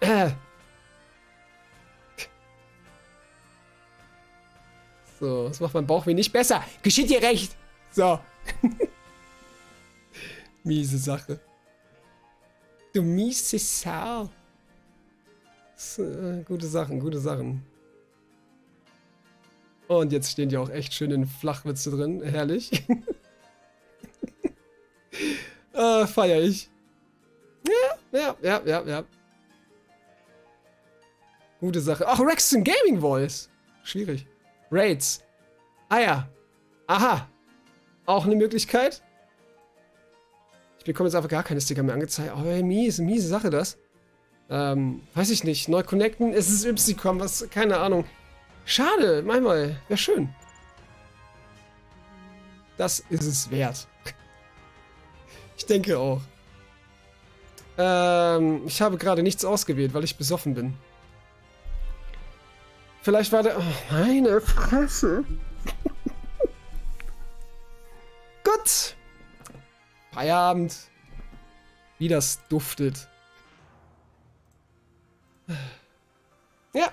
So, das macht mein Bauchweh nicht besser. Geschieht dir recht. So. Miese Sache. Du miese Sau. Gute Sachen, gute Sachen. Und jetzt stehen die auch echt schön in Flachwitze drin. Herrlich. Feier ich. Ja. Gute Sache. Ach, Rexton Gaming Voice. Schwierig. Raids. Ah ja. Aha. Auch eine Möglichkeit. Ich bekomme jetzt einfach gar keine Sticker mehr angezeigt. Aber miese Sache das. Weiß ich nicht. Neu connecten. Es ist Ypsicom. Was? Keine Ahnung. Schade. Manchmal. Wäre schön. Das ist es wert. Ich denke auch. Ich habe gerade nichts ausgewählt, weil ich besoffen bin. Vielleicht war der... Oh, meine Fresse. Gut. Feierabend. Wie das duftet. Ja.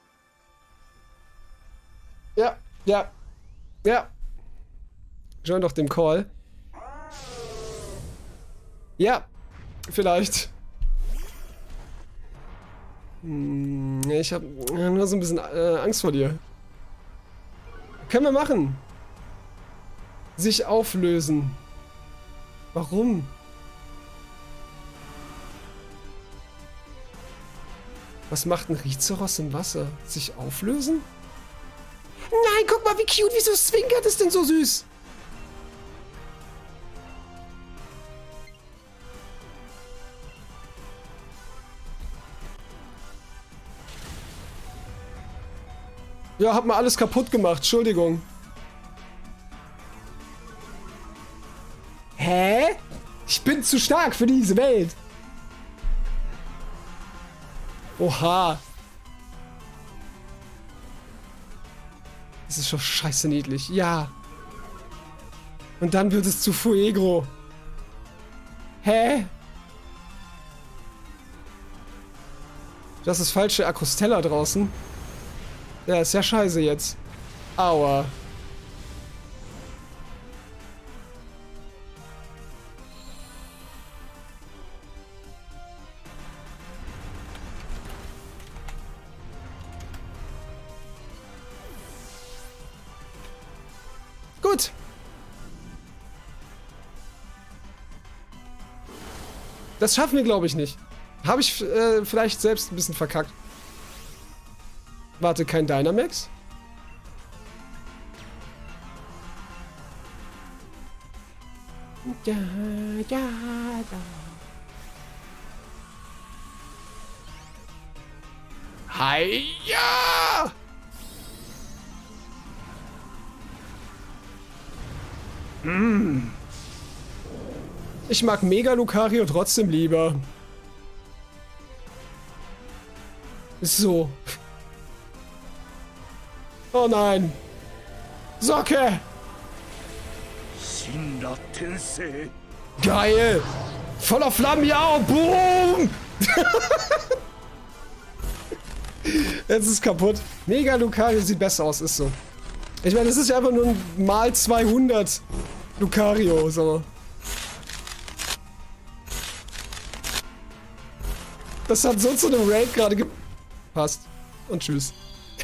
Ja. Join doch dem Call. Ja. Vielleicht. Ich habe nur so ein bisschen Angst vor dir. Können wir machen. Sich auflösen. Warum? Was macht ein Rizeros im Wasser? Sich auflösen? Nein, guck mal, wie cute. Wieso zwinkert es denn so süß? Ja, hab mal alles kaputt gemacht. Entschuldigung. Hä? Ich bin zu stark für diese Welt. Oha. Das ist schon scheiße niedlich. Ja. Und dann wird es zu Fuegro. Hä? Das ist falsche Akustella draußen. Ja, ist ja scheiße jetzt. Aua. Gut. Das schaffen wir, glaube ich, nicht. Habe ich vielleicht selbst ein bisschen verkackt. Warte, kein Dynamax? Ja. Hi-ja! Ich mag Mega Lucario trotzdem lieber. So. Oh nein. Socke. Geil. Voller Flammen, ja. Boom. Jetzt ist es kaputt. Mega Lucario sieht besser aus, ist so. Ich meine, das ist ja einfach nur ein mal 200 Lucario, so. Das hat so zu einem Raid gerade gepasst. Und tschüss.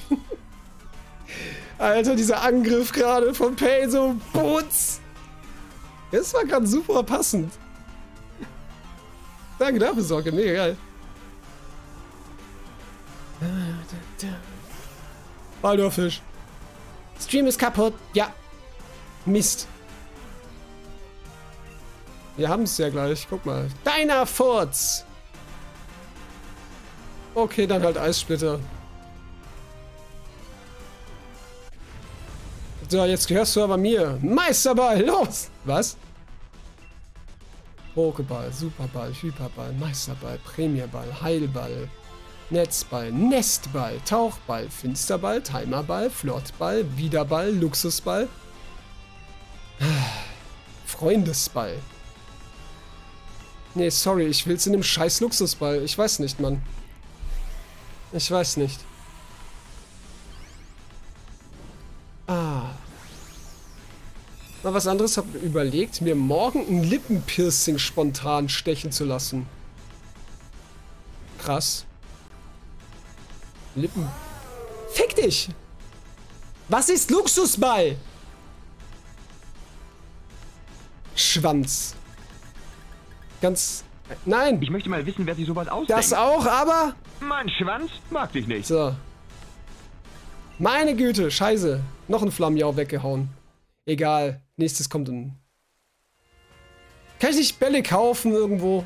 Alter, dieser Angriff gerade von Pay, so Boots. Das war gerade super passend. Danke dafür, Sorge, mega geil. Baldurfisch. Stream ist kaputt. Ja. Mist. Wir haben es ja gleich. Guck mal. Deiner Furz. Okay, dann halt Eissplitter. So, jetzt gehörst du aber mir. Meisterball, los! Was? Pokéball, Superball, Hyperball, Meisterball, Premierball, Heilball, Netzball, Nestball, Tauchball, Finsterball, Timerball, Flottball, Wiederball, Luxusball, Freundesball. Nee, sorry, ich will's in einem scheiß Luxusball. Ich weiß nicht, Mann. Ich weiß nicht. Ah. Mal was anderes, habe überlegt, mir morgen ein Lippenpiercing spontan stechen zu lassen. Krass. Lippen... Fick dich! Was ist Luxusball? Schwanz. Ganz... Nein! Ich möchte mal wissen, wer sich sowas ausdenkt. Das auch, aber... Mein Schwanz mag dich nicht. So. Meine Güte, scheiße. Noch ein Flammenjau weggehauen. Egal. Nächstes kommt ein... Kann ich nicht Bälle kaufen irgendwo?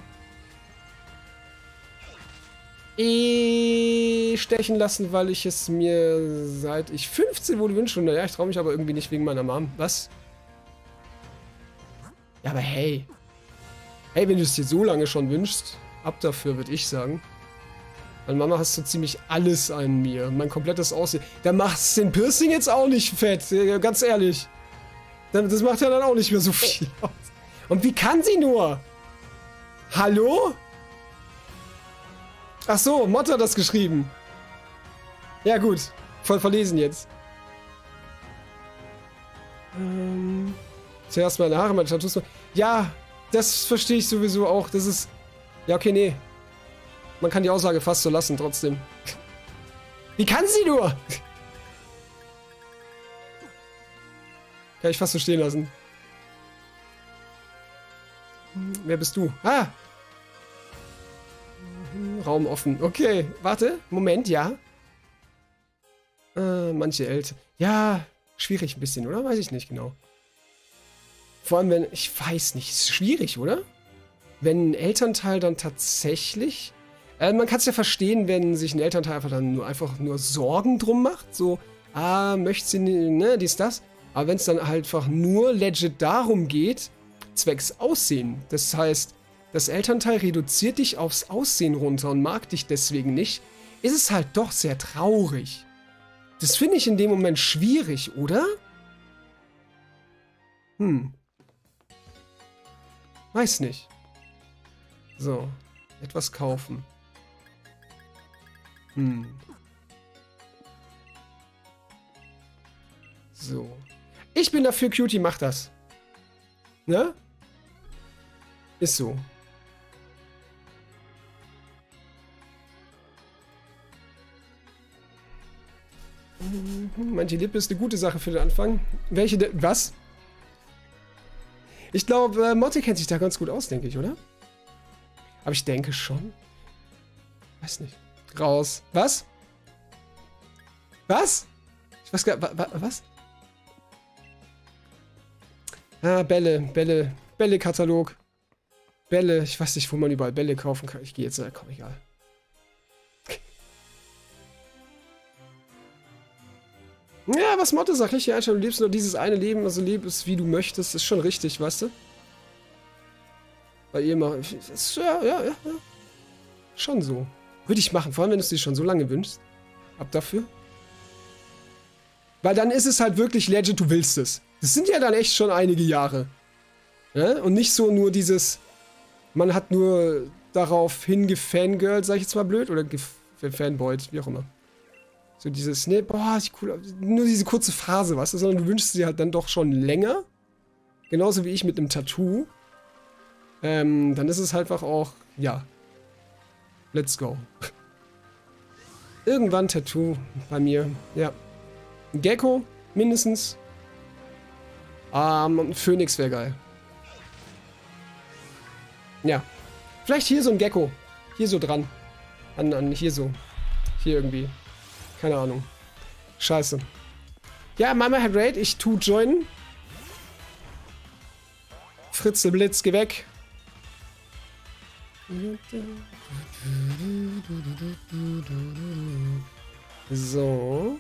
Stechen lassen, weil ich es mir seit ich 15 wurde wünsche. Naja, ich traue mich aber irgendwie nicht wegen meiner Mom. Was? Ja, aber hey. Hey, wenn du es dir so lange schon wünschst, ab dafür, würde ich sagen. Weil Mama hast so ziemlich alles an mir. Mein komplettes Aussehen. Da macht's den Piercing jetzt auch nicht fett. Ganz ehrlich. Das macht ja dann auch nicht mehr so viel aus. Und wie kann sie nur? Hallo? Ach so, Motte hat das geschrieben. Ja gut, voll verlesen jetzt. Zuerst meine Haare, meine Tattoos. Ja, das verstehe ich sowieso auch. Das ist... Ja, okay, nee. Man kann die Aussage fast so lassen, trotzdem. Wie kann sie nur? Kann ich fast so stehen lassen. Wer bist du? Ah! Raum offen. Okay, warte. Moment, ja. Manche Eltern. Ja, schwierig ein bisschen, oder? Weiß ich nicht genau. Vor allem, wenn... Ich weiß nicht. Ist schwierig, oder? Wenn ein Elternteil dann tatsächlich... man kann es ja verstehen, wenn sich ein Elternteil einfach nur Sorgen drum macht. So, möchte sie, ne, dies, das. Aber wenn es dann halt einfach nur legit darum geht, zwecks Aussehen. Das heißt... Das Elternteil reduziert dich aufs Aussehen runter und mag dich deswegen nicht, ist es halt doch sehr traurig. Das finde ich in dem Moment schwierig, oder? Weiß nicht. So, etwas kaufen. So. Ich bin dafür, Cutie, mach das. Ne? Ist so. Manche Lippe ist eine gute Sache für den Anfang. Welche was? Ich glaube, Motte kennt sich da ganz gut aus, denke ich, oder? Aber ich denke schon. Weiß nicht. Raus. Was? Was? Ich weiß gar nicht. Was? Ah, Bälle-Katalog. Bälle. Ich weiß nicht, wo man überall Bälle kaufen kann. Ich gehe jetzt. Komm, egal. Ja, was Motte sagt, richtig Einstellung, du lebst nur dieses eine Leben, also leb es wie du möchtest, ist schon richtig, weißt du? Weil ihr immer, ja. Schon so. Würde ich machen, vor allem wenn du es dir schon so lange wünschst. Ab dafür. Weil dann ist es halt wirklich legit, du willst es. Das sind ja dann echt schon einige Jahre. Ja? Und nicht so nur dieses, man hat nur darauf hingefangirlt, sag ich jetzt mal blöd, oder gefanboyt, wie auch immer. So dieses, ne, boah, ist cool, nur diese kurze Phase, weißt du, sondern du wünschst sie halt dann doch schon länger. Genauso wie ich mit einem Tattoo. Dann ist es halt einfach auch, ja. Let's go. Irgendwann Tattoo bei mir, ja. Ein Gecko, mindestens. Ein Phönix wäre geil. Ja. Vielleicht hier so ein Gecko. Hier so dran. Hier so. Hier irgendwie. Keine Ahnung. Scheiße. Ja, Mama hat Raid. Ich tu joinen. Fritzelblitz, geh weg. So.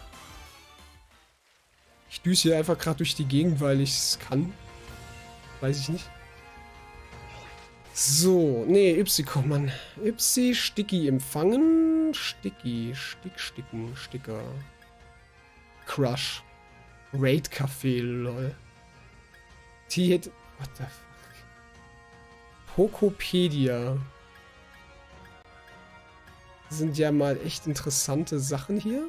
Ich düse hier einfach gerade durch die Gegend, weil ich es kann. Weiß ich nicht. So, nee, Ypsi, komm, Mann. Ypsi, Sticky empfangen. Sticky, Sticken, Sticker. Crush. Raid Café, lol. T-Hit. What the fuck? Pokopedia. Das sind ja mal echt interessante Sachen hier.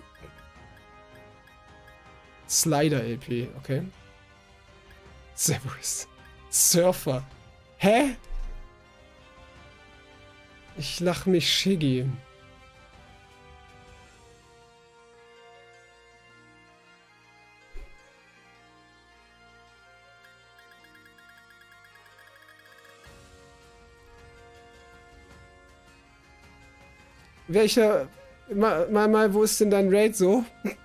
Slider-LP, okay. Severus. Surfer. Hä? Ich lach mich Shiggy. Welcher... Mal, wo ist denn dein Raid so?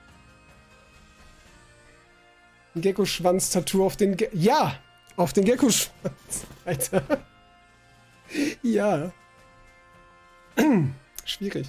Ein Gecko-Schwanz-Tattoo auf den... Ja! Auf den Gecko-Schwanz. Alter. Ja. Schwierig.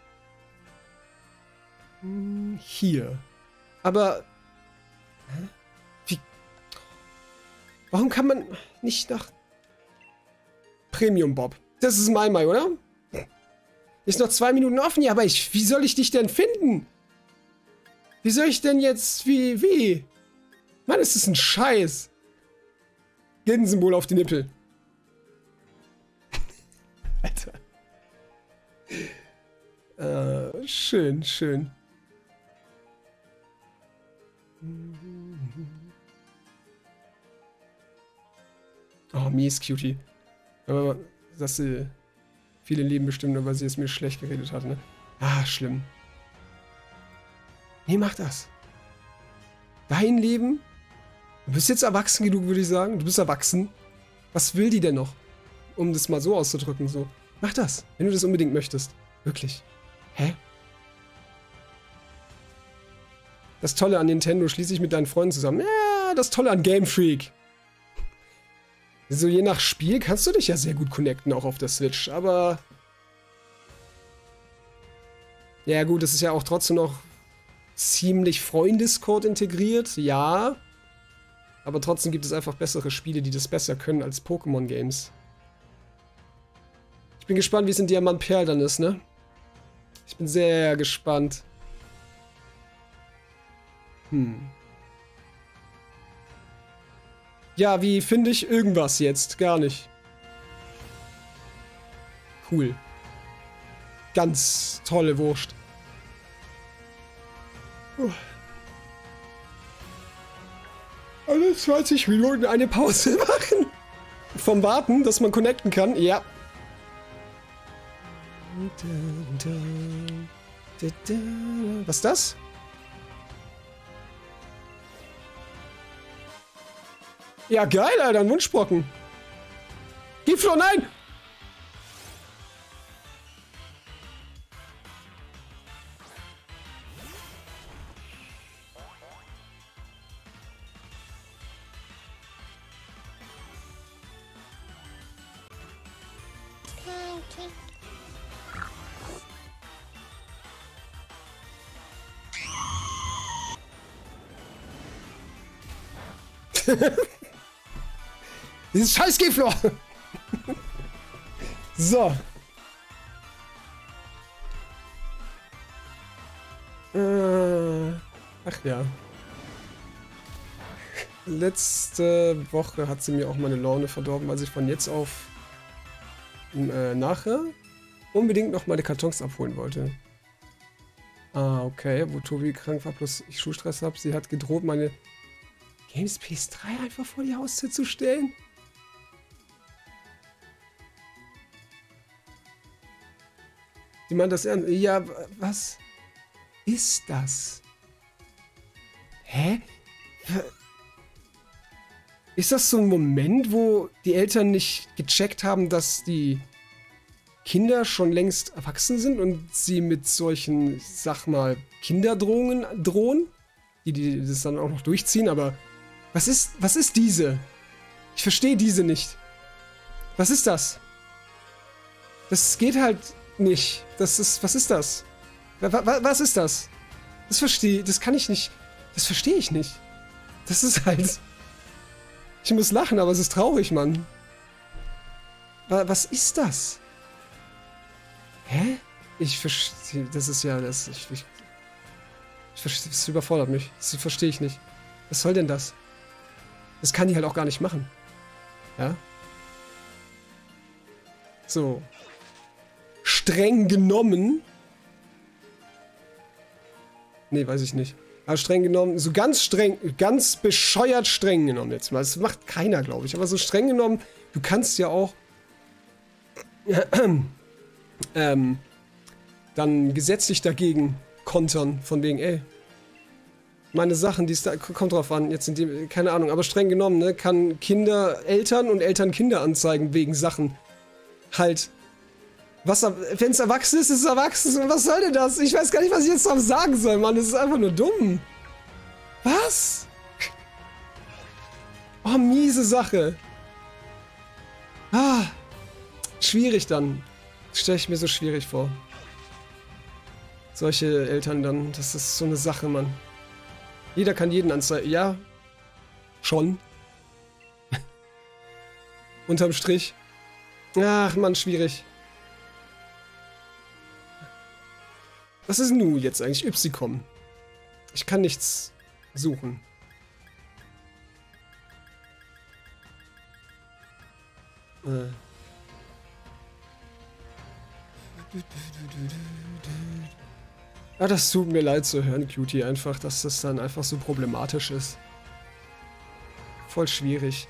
Hier. Aber... Hä? Wie... Warum kann man nicht nach... Premium Bob? Das ist Mai, oder? Ist noch 2 Minuten offen, ja, aber wie soll ich dich denn finden? Wie soll ich denn jetzt, wie? Mann, ist das ein Scheiß. Gänsesymbol auf die Nippel. Alter. Schön, schön. Oh, mies, Cutie. Aber dass sie... Viele lieben bestimmt nur, weil sie es mir schlecht geredet hat, ne? Ah, schlimm. Nee, mach das. Dein Leben? Du bist jetzt erwachsen genug, würde ich sagen. Du bist erwachsen. Was will die denn noch? Um das mal so auszudrücken, so. Mach das, wenn du das unbedingt möchtest. Wirklich. Hä? Das Tolle an Nintendo, schließe ich mit deinen Freunden zusammen. Ja, das Tolle an Game Freak. So, je nach Spiel kannst du dich ja sehr gut connecten, auch auf der Switch, aber... Ja gut, es ist ja auch trotzdem noch ziemlich Freundescode integriert, ja. Aber trotzdem gibt es einfach bessere Spiele, die das besser können als Pokémon-Games. Ich bin gespannt, wie es in Diamant Perl dann ist, ne? Ich bin sehr gespannt. Ja, wie finde ich irgendwas jetzt? Gar nicht. Cool. Ganz tolle Wurst. Alle 20 Minuten eine Pause machen. Vom Warten, dass man connecten kann. Ja. Was ist das? Ja, geil, Alter, ein Wunschbrocken. Giflo, nein! Dieses scheiß Giflo! So. Ach ja. Letzte Woche hat sie mir auch meine Laune verdorben, weil ich von jetzt auf nachher unbedingt noch meine Kartons abholen wollte. Ah, okay, wo Tobi krank war, plus ich Schulstress habe. Sie hat gedroht, meine Games PS3 einfach vor die Haustür zu stellen. Sie meint das ernst? Ja, was ist das? Hä? Ist das so ein Moment, wo die Eltern nicht gecheckt haben, dass die Kinder schon längst erwachsen sind und sie mit solchen, ich sag mal, Kinderdrohungen drohen? Die das dann auch noch durchziehen, aber was ist diese? Ich verstehe diese nicht. Was ist das? Das geht halt nicht. Was ist das? Was ist das? Das kann ich nicht. Das verstehe ich nicht. Das ist halt... Ich muss lachen, aber es ist traurig, Mann. Was ist das? Hä? Ich verstehe... Das ist ja... Das überfordert mich. Das verstehe ich nicht. Was soll denn das? Das kann die halt auch gar nicht machen. Ja? So. Streng genommen Nee, weiß ich nicht. Aber streng genommen, so ganz streng, ganz bescheuert streng genommen jetzt mal. Das macht keiner, glaube ich. Aber so streng genommen, du kannst ja auch dann gesetzlich dagegen kontern, von wegen, ey, meine Sachen, die ist da, kommt drauf an, jetzt sind die, keine Ahnung, aber streng genommen, ne, kann Kinder Eltern und Eltern Kinder anzeigen wegen Sachen. Halt, wenn es erwachsen ist, ist es erwachsen. Was soll denn das? Ich weiß gar nicht, was ich jetzt drauf sagen soll, Mann. Das ist einfach nur dumm. Was? Oh, miese Sache. Ah, schwierig dann. Das stelle ich mir so schwierig vor. Solche Eltern dann, das ist so eine Sache, Mann. Jeder kann jeden anzeigen. Ja, schon. Unterm Strich. Ach, Mann, schwierig. Was ist nun jetzt eigentlich? Ypsicom. Ich kann nichts suchen. Ja, das tut mir leid zu hören, Cutie, einfach, dass das dann einfach so problematisch ist. Voll schwierig.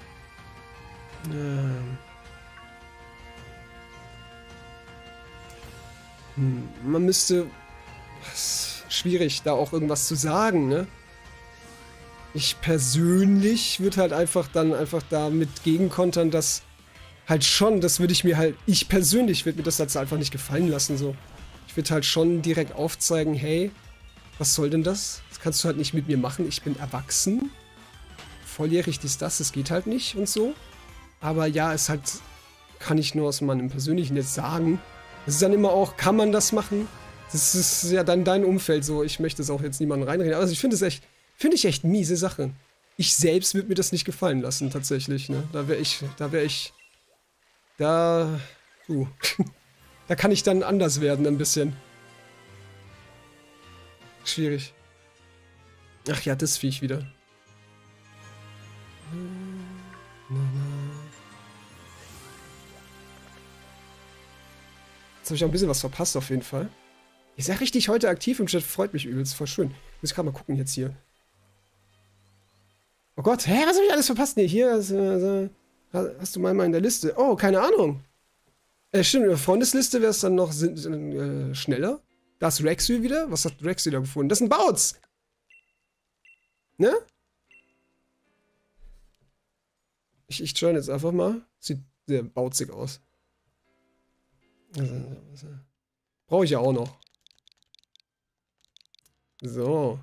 Man müsste... Schwierig, da auch irgendwas zu sagen, ne? Ich persönlich würde halt einfach damit gegenkontern, dass halt schon, das würde ich mir halt, ich persönlich würde mir das jetzt einfach nicht gefallen lassen, so. Ich würde halt schon direkt aufzeigen, hey, was soll denn das? Das kannst du halt nicht mit mir machen, ich bin erwachsen. Volljährig ist das geht halt nicht und so. Aber ja, es halt, kann ich nur aus meinem persönlichen jetzt sagen. Es ist dann immer auch, kann man das machen? Das ist ja dann dein Umfeld so, ich möchte es auch jetzt niemandem reinreden. Also ich finde es echt, echt miese Sache. Ich selbst würde mir das nicht gefallen lassen, tatsächlich, ne? Da kann ich dann anders werden, ein bisschen. Schwierig. Ach ja, das Viech wieder. Jetzt habe ich auch ein bisschen was verpasst, auf jeden Fall. Ihr seid richtig heute aktiv im Chat, freut mich übelst, voll schön. Muss ich gerade mal gucken jetzt hier. Oh Gott, hä, was habe ich alles verpasst? Nee, hier hast du mal in der Liste. Oh, keine Ahnung. Stimmt, in der Freundesliste wäre es dann noch schneller. Da ist Rexy wieder. Was hat Rexy da gefunden? Das ist ein Bautz! Ne? Ich join jetzt einfach mal. Sieht sehr bautzig aus. Brauche ich ja auch noch. So.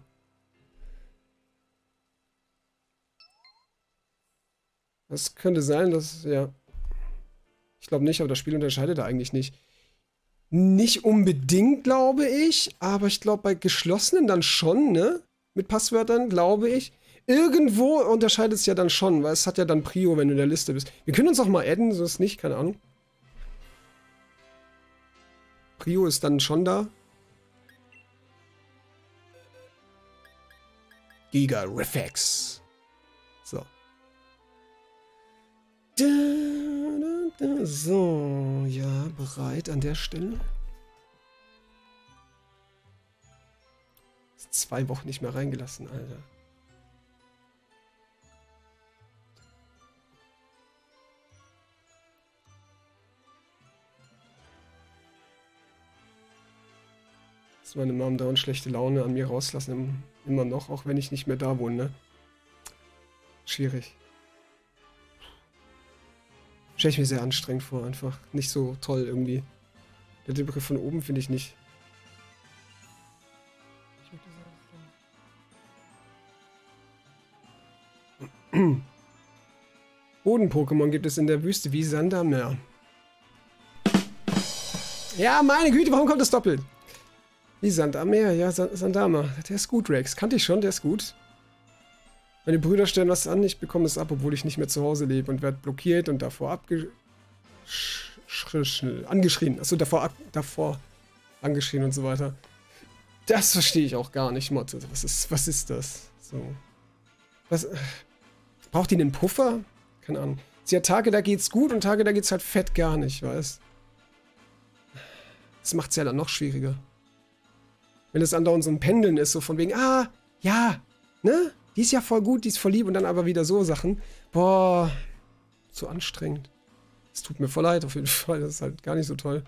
Das könnte sein, dass, ja. Ich glaube nicht, aber das Spiel unterscheidet da eigentlich nicht. Nicht unbedingt, glaube ich, aber ich glaube bei geschlossenen dann schon, ne? Mit Passwörtern, glaube ich. Irgendwo unterscheidet es ja dann schon, weil es hat ja dann Prio, wenn du in der Liste bist. Wir können uns auch mal adden, so ist nicht, keine Ahnung. Prio ist dann schon da. Giga Reflex. So. So, ja, bereit an der Stelle. 2 Wochen nicht mehr reingelassen, Alter. Dass meine Mom dauernd schlechte Laune an mir rauslassen, immer noch, auch wenn ich nicht mehr da wohne, ne? Schwierig. Stelle ich mir sehr anstrengend vor, einfach. Nicht so toll irgendwie. Der Begriff von oben finde ich nicht. Boden-Pokémon gibt es in der Wüste wie Sand am Meer. Ja, meine Güte, warum kommt das doppelt? Wie Sand am Meer, ja, Sandama. Der ist gut, Rex. Kannte ich schon, der ist gut. Meine Brüder stellen was an, ich bekomme es ab, obwohl ich nicht mehr zu Hause lebe und werde blockiert und davor angeschrien. Achso, davor angeschrien und so weiter. Das verstehe ich auch gar nicht, Motte. Was ist das? So. Was... Braucht die einen Puffer? Keine Ahnung. Sie hat Tage, da geht's gut und Tage, da geht's halt fett gar nicht, weißt? Das macht's ja dann noch schwieriger. Wenn es andauernd so ein Pendeln ist, so von wegen, ah, ja, ne? Die ist ja voll gut, die ist voll lieb und dann aber wieder so Sachen. Boah, zu anstrengend. Es tut mir voll leid, auf jeden Fall. Das ist halt gar nicht so toll.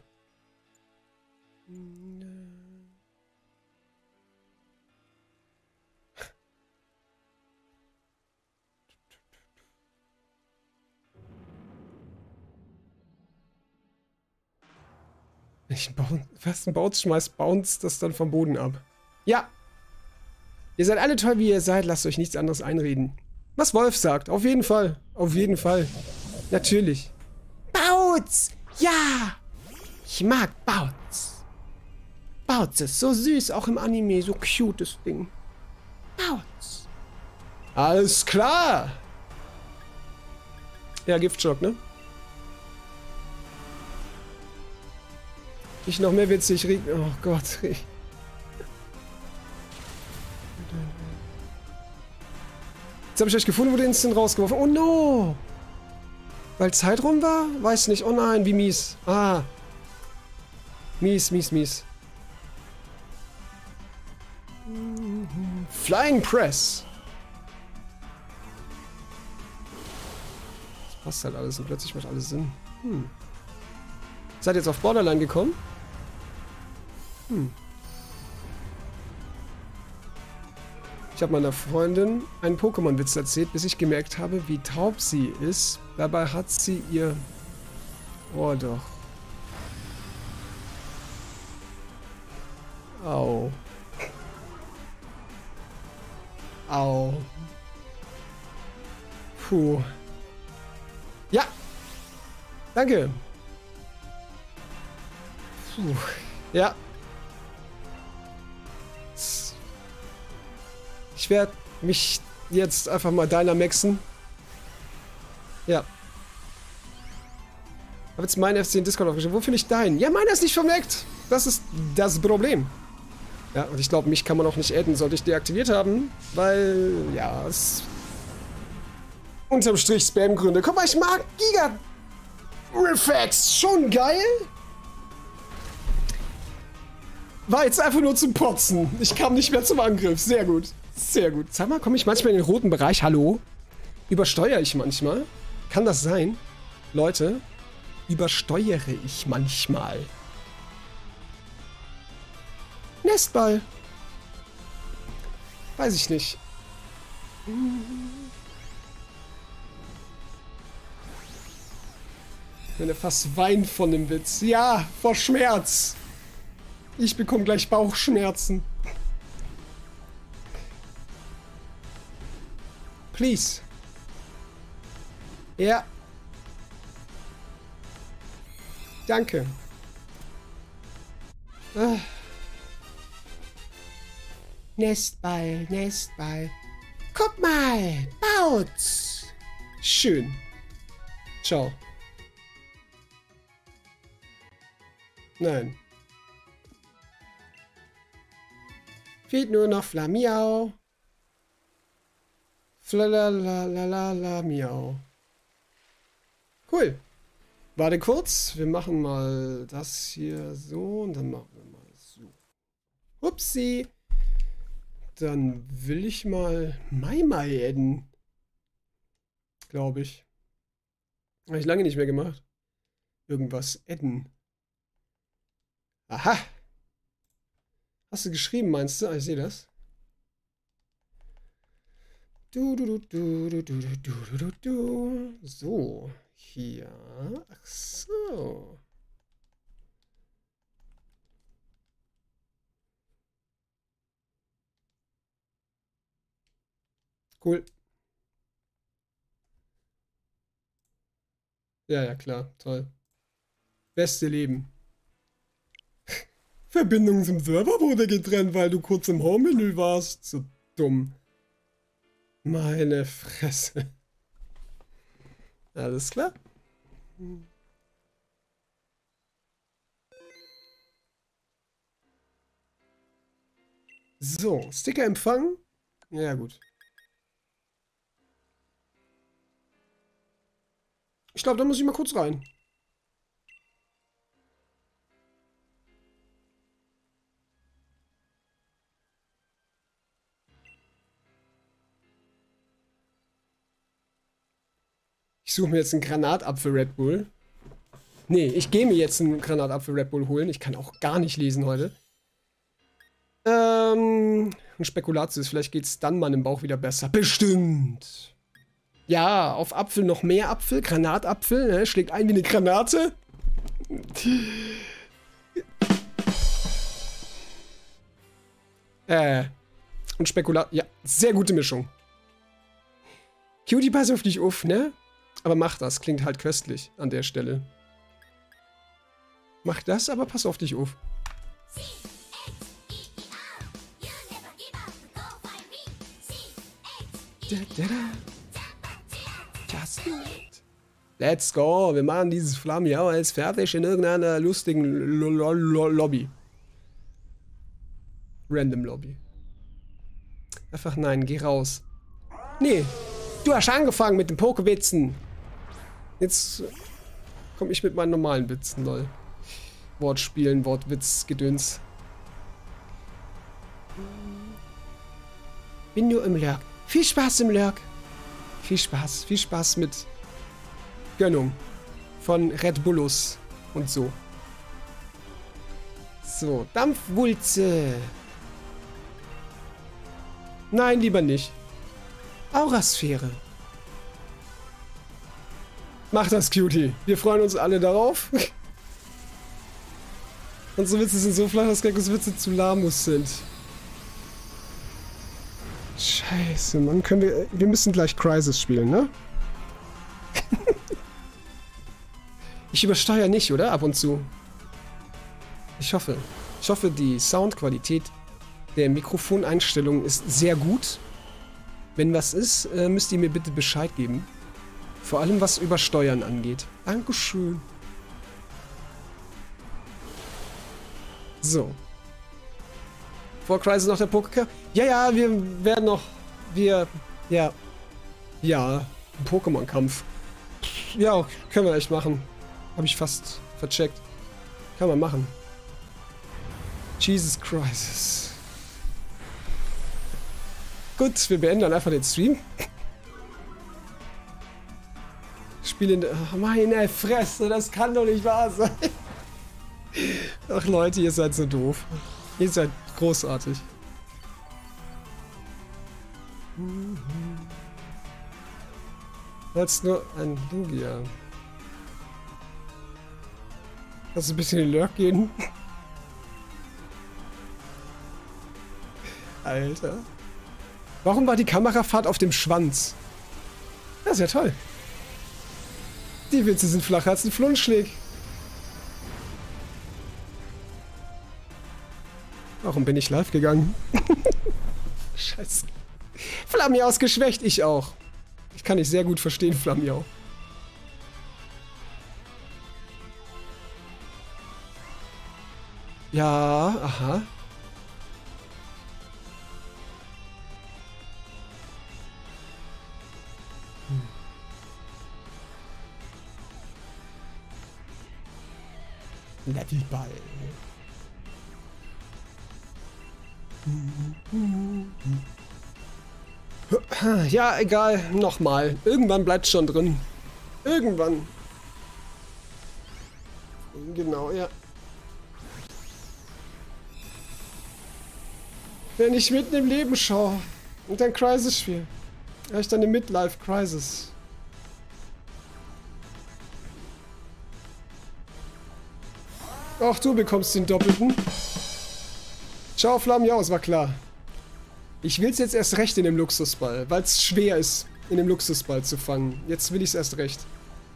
Fast ein Bounce schmeißt, bounce das dann vom Boden ab. Ja. Ihr seid alle toll, wie ihr seid. Lasst euch nichts anderes einreden. Was Wolf sagt. Auf jeden Fall. Auf jeden Fall. Natürlich. Bautz! Ja! Ich mag Bautz. Bautz ist so süß, auch im Anime. So cute, das Ding. Bautz. Alles klar! Ja, Giftschock, ne? Nicht noch mehr witzig. Oh Gott. Jetzt habe ich euch gefunden, wurde instant rausgeworfen. Oh no! Weil Zeit rum war? Weiß nicht. Oh nein, wie mies. Ah. Mies, mies, mies. Flying Press. Das passt halt alles und plötzlich macht alles Sinn. Seid ihr jetzt auf Borderline gekommen? Ich habe meiner Freundin einen Pokémon-Witz erzählt, bis ich gemerkt habe, wie taub sie ist. Dabei hat sie ihr Ohr doch. Au. Au. Puh. Ja. Danke. Puh. Ja. Ich werde mich jetzt einfach mal Dynamaxen. Ja. Habe jetzt meinen FC in Discord aufgeschrieben. Wo finde ich deinen? Ja, meiner ist nicht vermerkt. Das ist das Problem. Ja, und ich glaube, mich kann man auch nicht adden, sollte ich deaktiviert haben. Weil, ja, es... Unterm Strich Spam-Gründe. Guck mal, ich mag Giga... Reflex. Schon geil. War jetzt einfach nur zum Potzen. Ich kam nicht mehr zum Angriff. Sehr gut. Sehr gut. Sag mal, komme ich manchmal in den roten Bereich? Hallo? Übersteuere ich manchmal? Kann das sein? Leute, übersteuere ich manchmal? Nestball. Weiß ich nicht. Ich werde fast weinen von dem Witz. Ja, vor Schmerz. Ich bekomme gleich Bauchschmerzen. Please. Ja. Danke. Nestball, Nestball. Guck mal, Bautz. Schön. Ciao. Nein. Fehlt nur noch Flamiau. Flalalala miau. Cool. Warte kurz. Wir machen mal das hier so und dann machen wir mal so. Upsi. Dann will ich mal Mai adden. Glaube ich. Habe ich lange nicht mehr gemacht. Irgendwas adden. Aha. Hast du geschrieben, meinst du? Ah, ich sehe das. So, hier. Ach so. Cool. Ja, ja, klar. Toll. Beste Leben. Verbindung zum Server wurde getrennt, weil du kurz im Home-Menü warst. So dumm. Meine Fresse. Alles klar. So, Sticker empfangen. Ja, gut. Ich glaube, da muss ich mal kurz rein. Ich suche mir jetzt einen Granatapfel Red Bull. Nee, ich gehe mir jetzt einen Granatapfel Red Bull holen. Ich kann auch gar nicht lesen heute. Und Spekulatius, vielleicht geht's dann mal im Bauch wieder besser. Bestimmt. Ja, auf Apfel noch mehr Apfel. Granatapfel, ne? Schlägt ein wie eine Granate. Und Spekulat. Ja, sehr gute Mischung. Cutie, pass auf dich auf, ne? Aber mach das, klingt halt köstlich an der Stelle. Mach das, aber pass auf dich auf. Just do it. Let's go. Wir machen dieses Flammenjau jetzt fertig in irgendeiner lustigen Lobby. Random Lobby. Einfach nein, geh raus. Nee, du hast angefangen mit den Pokewitzen. Jetzt komme ich mit meinen normalen Witzen, lol. Wortspielen, Wortwitz, Gedöns. Bin nur im Lurk. Viel Spaß im Lurk. Viel Spaß mit Gönnung von Red Bullus und so. So, Dampfwulze. Nein, lieber nicht. Aurasphäre. Mach das, Cutie. Wir freuen uns alle darauf. Unsere Witze sind so flach, dass Geckos Witze zu Lamus sind. Scheiße, Mann. Wir müssen gleich Crysis spielen, ne? Ich übersteuere nicht, oder? Ab und zu. Ich hoffe. Ich hoffe, die Soundqualität der Mikrofoneinstellung ist sehr gut. Wenn was ist, müsst ihr mir bitte Bescheid geben. Vor allem, was Übersteuern angeht. Dankeschön. So. Vor Crysis noch der Pokémon? Ja, wir werden noch... Ja, ein Pokémon-Kampf. Ja, können wir echt machen. Habe ich fast vercheckt. Kann man machen. Jesus Christ. Gut, wir beenden dann einfach den Stream. Spielen... Oh, meine Fresse, das kann doch nicht wahr sein. Ach Leute, ihr seid so doof. Ihr seid großartig. Jetzt nur ein Lugia. Kannst du ein bisschen in den Lurk gehen? Alter. Warum war die Kamerafahrt auf dem Schwanz? Das ist ja toll. Die Witze sind flacher als ein Flunschlig. Warum bin ich live gegangen? Scheiße. Flammiau ist geschwächt, ich auch. Ich kann dich sehr gut verstehen, Flammiau. Ja, aha. Levelball. Ja, egal. Nochmal. Irgendwann bleibt schon drin. Irgendwann. Genau, ja. Wenn ich mitten im Leben schaue und dann Crysis spiele, habe ich dann eine Midlife-Crisis. Auch du bekommst den Doppelten. Ciao, Flammiau, es war klar. Ich will es jetzt erst recht in dem Luxusball, weil es schwer ist, in dem Luxusball zu fangen. Jetzt will ich es erst recht.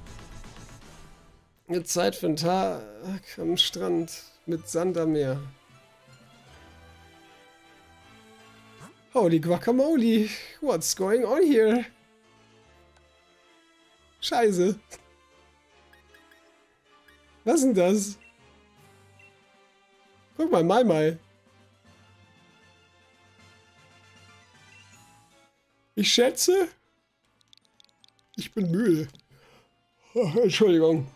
Jetzt Zeit für einen Tag am Strand mit Sand am Meer. Holy guacamole, what's going on here? Scheiße. Was ist denn das? Guck mal, Mai. Ich schätze, ich bin müde. Oh, Entschuldigung.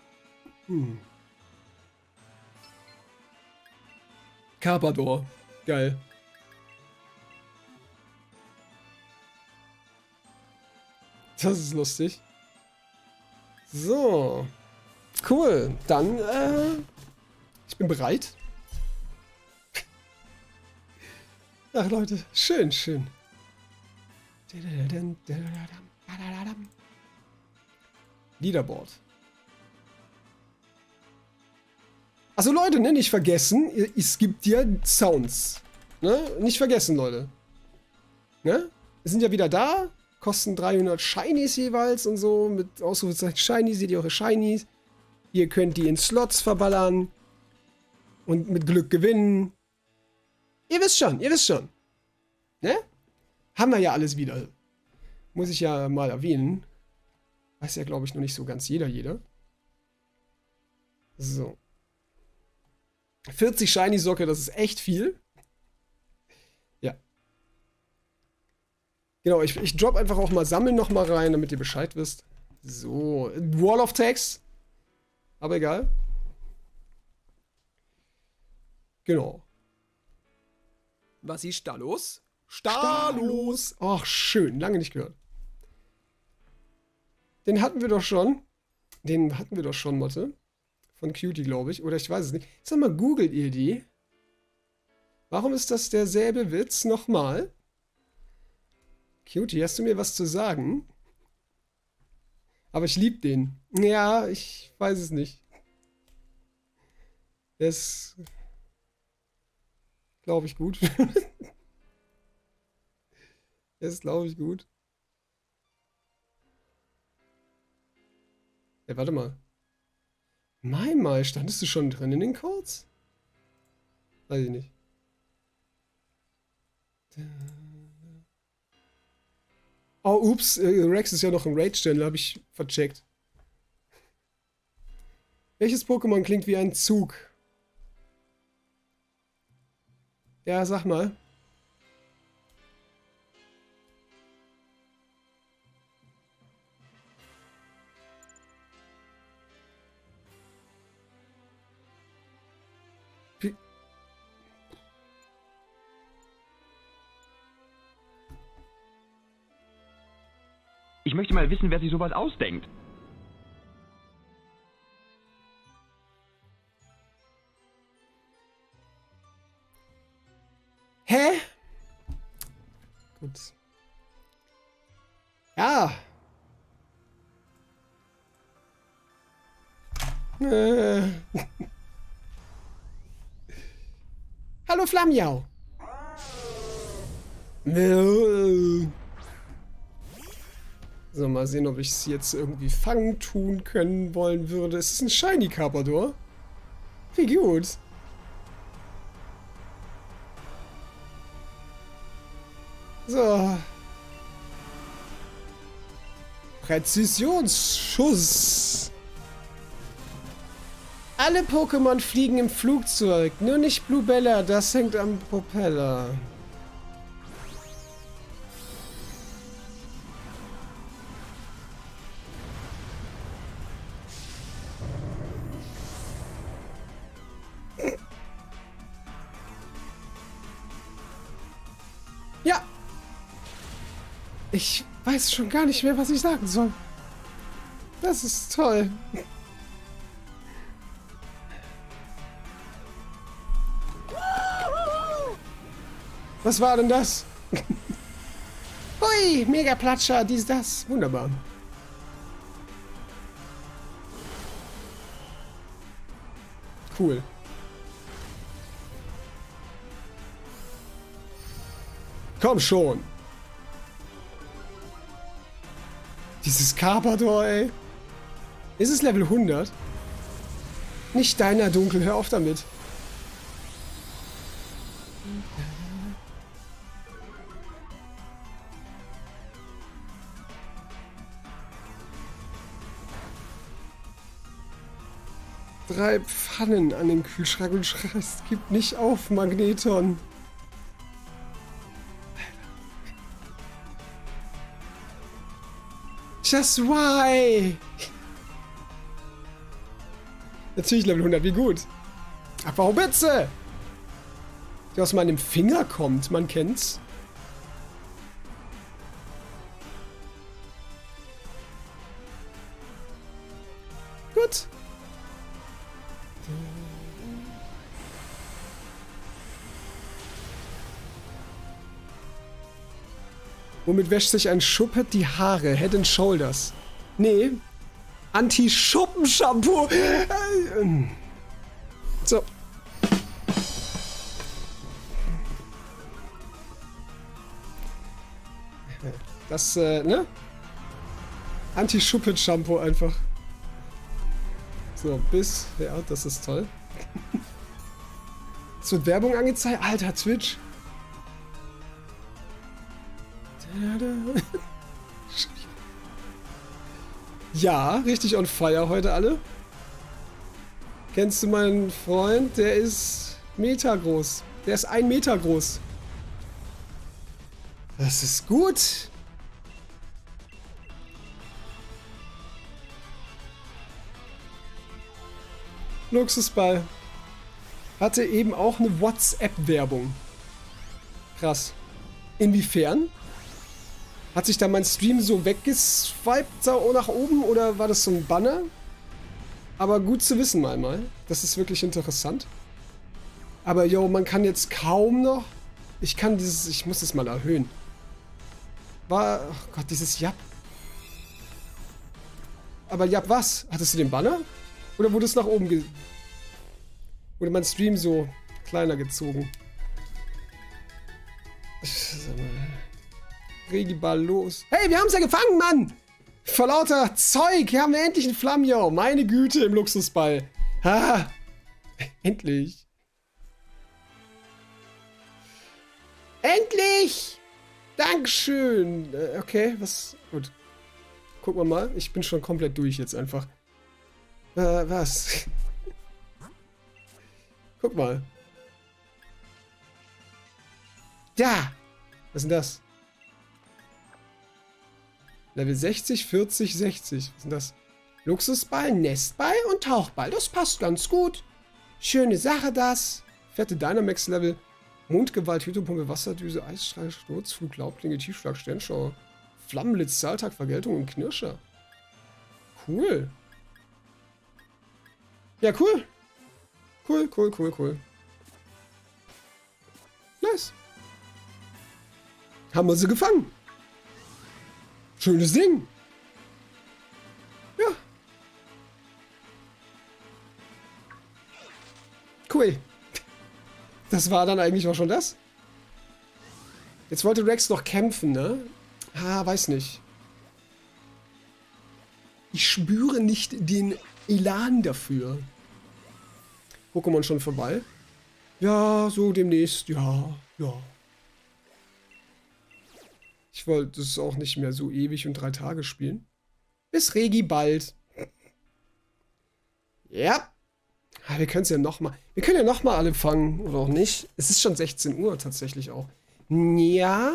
Carpador. Geil. Das ist lustig. So. Cool. Dann, ich bin bereit. Ach, Leute. Schön, schön. Leaderboard. Also Leute, ne, nicht vergessen, es gibt ja Sounds. Ne? Nicht vergessen, Leute. Ne? Wir sind ja wieder da. Kosten 300 Shinies jeweils und so. Mit Ausrufezeichen Shinies seht ihr eure Shinies. Ihr könnt die in Slots verballern. Und mit Glück gewinnen. Ihr wisst schon, ihr wisst schon. Ne? Haben wir ja alles wieder. Muss ich ja mal erwähnen. Weiß ja, glaube ich, noch nicht so ganz jeder. So. 40 Shiny-Socke, das ist echt viel. Ja. Genau, ich drop einfach auch mal Sammeln noch mal rein, damit ihr Bescheid wisst. So, Wall of Tags. Aber egal. Genau. Was ist da los? Stalos! Ach, schön. Lange nicht gehört. Den hatten wir doch schon. Motte. Von Cutie, glaube ich. Oder ich weiß es nicht. Sag mal, googelt ihr die? Warum ist das derselbe Witz nochmal? Cutie, hast du mir was zu sagen? Aber ich liebe den. Ja, ich weiß es nicht. Der ist, glaube ich, gut. Der ist, glaube ich, gut. Ja, warte mal. Mai, standest du schon drin in den Codes? Weiß ich nicht. Oh, ups, Rex ist ja noch im Raid-Channel, habe ich vercheckt. Welches Pokémon klingt wie ein Zug? Ja, sag mal. Ich möchte mal wissen, wer sich sowas ausdenkt. Hä? Gut. Ja. Hallo Flammiau. So, mal sehen, ob ich es jetzt irgendwie fangen tun können wollen würde. Es ist ein Shiny Carpador. Wie gut. So. Präzisionsschuss. Alle Pokémon fliegen im Flugzeug. Nur nicht Blubella, das hängt am Propeller. Ja. Ich weiß schon gar nicht mehr, was ich sagen soll. Das ist toll. Was war denn das? Hui, Mega-Platscher, dies, das. Wunderbar. Cool. Komm schon. Dieses Carpador, ey. Ist es Level 100? Nicht deiner Dunkel, hör auf damit. Drei Pfannen an den Kühlschrank und schreist, gib nicht auf, Magneton. Just why? Natürlich Level 100, wie gut. Abbaublitze! Die aus meinem Finger kommt, man kennt's. Womit wäscht sich ein Schuppet die Haare? Head and Shoulders. Nee. Anti-Schuppen-Shampoo. So. Das, ne? Anti-Schuppet-Shampoo einfach. So, bis... Ja, das ist toll. Es wird Werbung angezeigt. Alter, Twitch. Ja, richtig on fire heute alle. Kennst du meinen Freund? Der ist Meter groß. Der ist 1 Meter groß. Das ist gut. Luxusball. Hatte eben auch eine WhatsApp-Werbung. Krass. Inwiefern? Hat sich da mein Stream so weggeswiped nach oben oder war das so ein Banner? Aber gut zu wissen mal. Das ist wirklich interessant. Aber yo, man kann jetzt kaum noch... Ich muss das mal erhöhen. Oh Gott, dieses Jap. Aber Jap was? Hattest du den Banner? Oder wurde es nach oben wurde mein Stream so kleiner gezogen? Sag mal. Regiball los. Hey, wir haben es ja gefangen, Mann! Vor lauter Zeug haben wir endlich einen Flammenjau. Meine Güte im Luxusball. Ha! Endlich! Endlich! Dankeschön! Okay, was? Gut. Gucken wir mal. Ich bin schon komplett durch jetzt einfach. Was? Guck mal. Da! Was ist denn das? Level 60, 40, 60. Was ist denn das? Luxusball, Nestball und Tauchball. Das passt ganz gut. Schöne Sache das. Fette Dynamax-Level. Mondgewalt, Hydropumpe, Wasserdüse, Eisstrahl, Sturzflug, Laubklinge, Tiefschlag, Sternschauer, Flammenblitz, Zahltag, Vergeltung und Knirscher. Cool. Ja, cool. Cool. Nice. Haben wir sie gefangen. Schönes Ding. Ja. Cool. Das war dann eigentlich auch schon das. Jetzt wollte Rex noch kämpfen, ne? Ah, weiß nicht. Ich spüre nicht den Elan dafür. Pokémon schon vorbei? Ja, so demnächst. Ja. Ich wollte es auch nicht mehr so ewig und 3 Tage spielen. Bis Regi bald. Ja. Wir können es ja nochmal. Wir können ja nochmal alle fangen, oder auch nicht. Es ist schon 16 Uhr tatsächlich auch. Ja.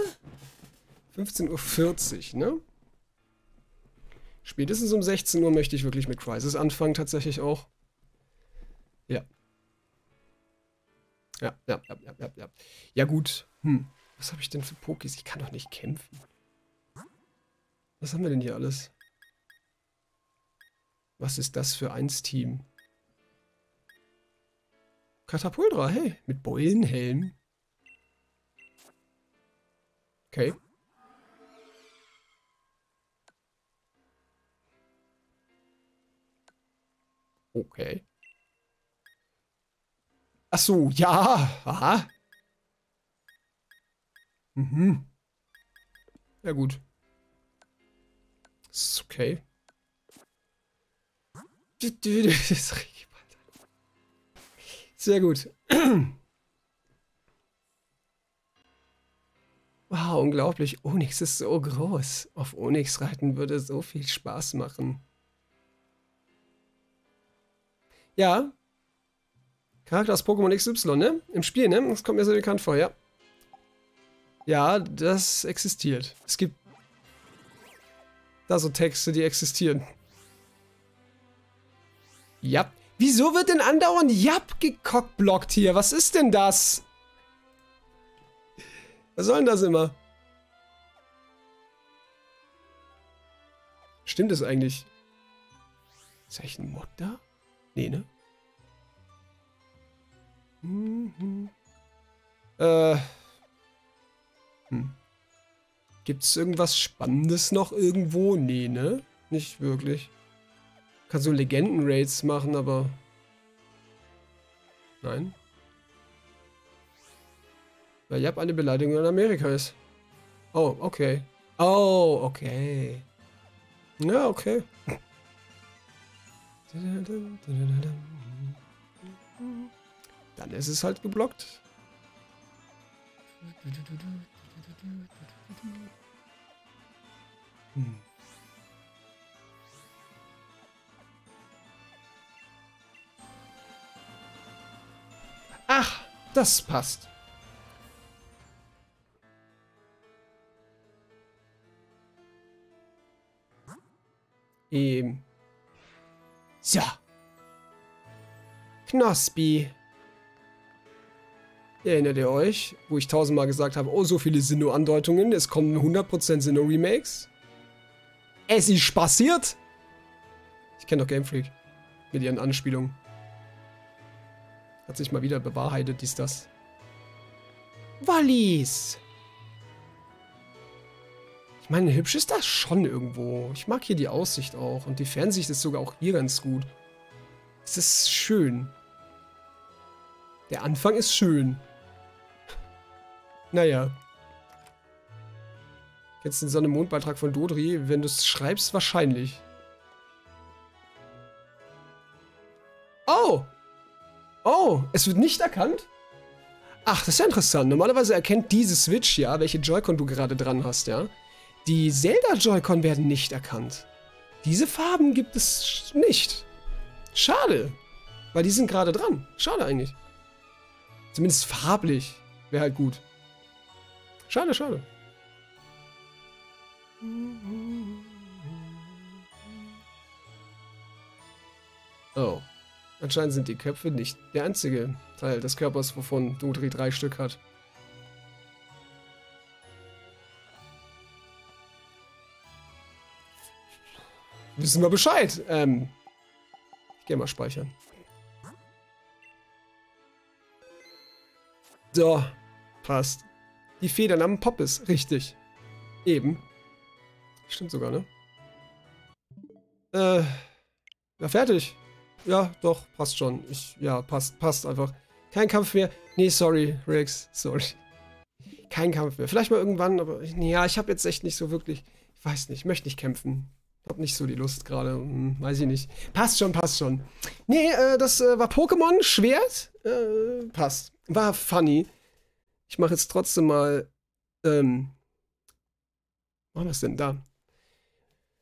15:40 Uhr, ne? Spätestens um 16 Uhr möchte ich wirklich mit Crisis anfangen, tatsächlich auch. Ja. Ja. Ja, gut. Was habe ich denn für Pokés? Ich kann doch nicht kämpfen. Was haben wir denn hier alles? Was ist das für eins Team? Katapultra, hey, mit Beulenhelm. Okay. Okay. Ach so, ja. Aha. Ja gut. Ist okay. Sehr gut. Wow, unglaublich. Onyx ist so groß. Auf Onyx reiten würde so viel Spaß machen. Ja. Charakter aus Pokémon XY, ne? Im Spiel, ne? Das kommt mir so bekannt vor, ja. Ja, das existiert. Es gibt da so Texte, die existieren. Ja. Wieso wird denn andauernd Jap gecockblockt hier? Was ist denn das? Was soll denn das immer? Stimmt es eigentlich? Ist eigentlich ein Mod da? Nee, ne? Gibt es irgendwas Spannendes noch irgendwo? Nee, ne? Nicht wirklich. Kann so Legenden-Raids machen, aber... Nein. Weil Jap eine Beleidigung in Amerika ist. Oh, okay. Oh, okay. Ja, okay. Dann ist es halt geblockt. Ach, das passt. So. Knospi. Erinnert ihr euch, wo ich 1000-mal gesagt habe, oh, so viele Sinnoh-Andeutungen, es kommen 100% Sinnoh-Remakes? Es ist passiert! Ich kenne doch Game Freak. Mit ihren Anspielungen. Hat sich mal wieder bewahrheitet, dies, das. Wallis! Ich meine, hübsch ist das schon irgendwo. Ich mag hier die Aussicht auch. Und die Fernsicht ist sogar auch hier ganz gut. Es ist schön. Der Anfang ist schön. Naja. Jetzt den Sonne-Mond-Beitrag von Dodri. Wenn du es schreibst, wahrscheinlich. Oh! Oh, es wird nicht erkannt? Ach, das ist ja interessant. Normalerweise erkennt diese Switch ja, welche Joy-Con du gerade dran hast, ja. Die Zelda-Joy-Con werden nicht erkannt. Diese Farben gibt es nicht. Schade. Weil die sind gerade dran. Schade eigentlich. Zumindest farblich. Wäre halt gut. Schade, schade. Oh. Anscheinend sind die Köpfe nicht der einzige Teil des Körpers, wovon Dodri 3 Stück hat. Wissen wir Bescheid. Ich gehe mal speichern. So, passt. Die Federn am Poppes, richtig. Eben. Stimmt sogar, ne? Ja, fertig. Ja, doch, passt schon. Ja, passt einfach. Kein Kampf mehr. Nee, sorry, Rex, sorry. Kein Kampf mehr. Vielleicht mal irgendwann, aber ja, ich habe jetzt echt nicht so wirklich, ich weiß nicht, ich möchte nicht kämpfen. Hab nicht so die Lust gerade, weiß ich nicht. Passt schon, passt schon. Nee, das war Pokémon, Schwert, passt. War funny. Ich mache jetzt trotzdem mal, wo haben wir es denn? Da.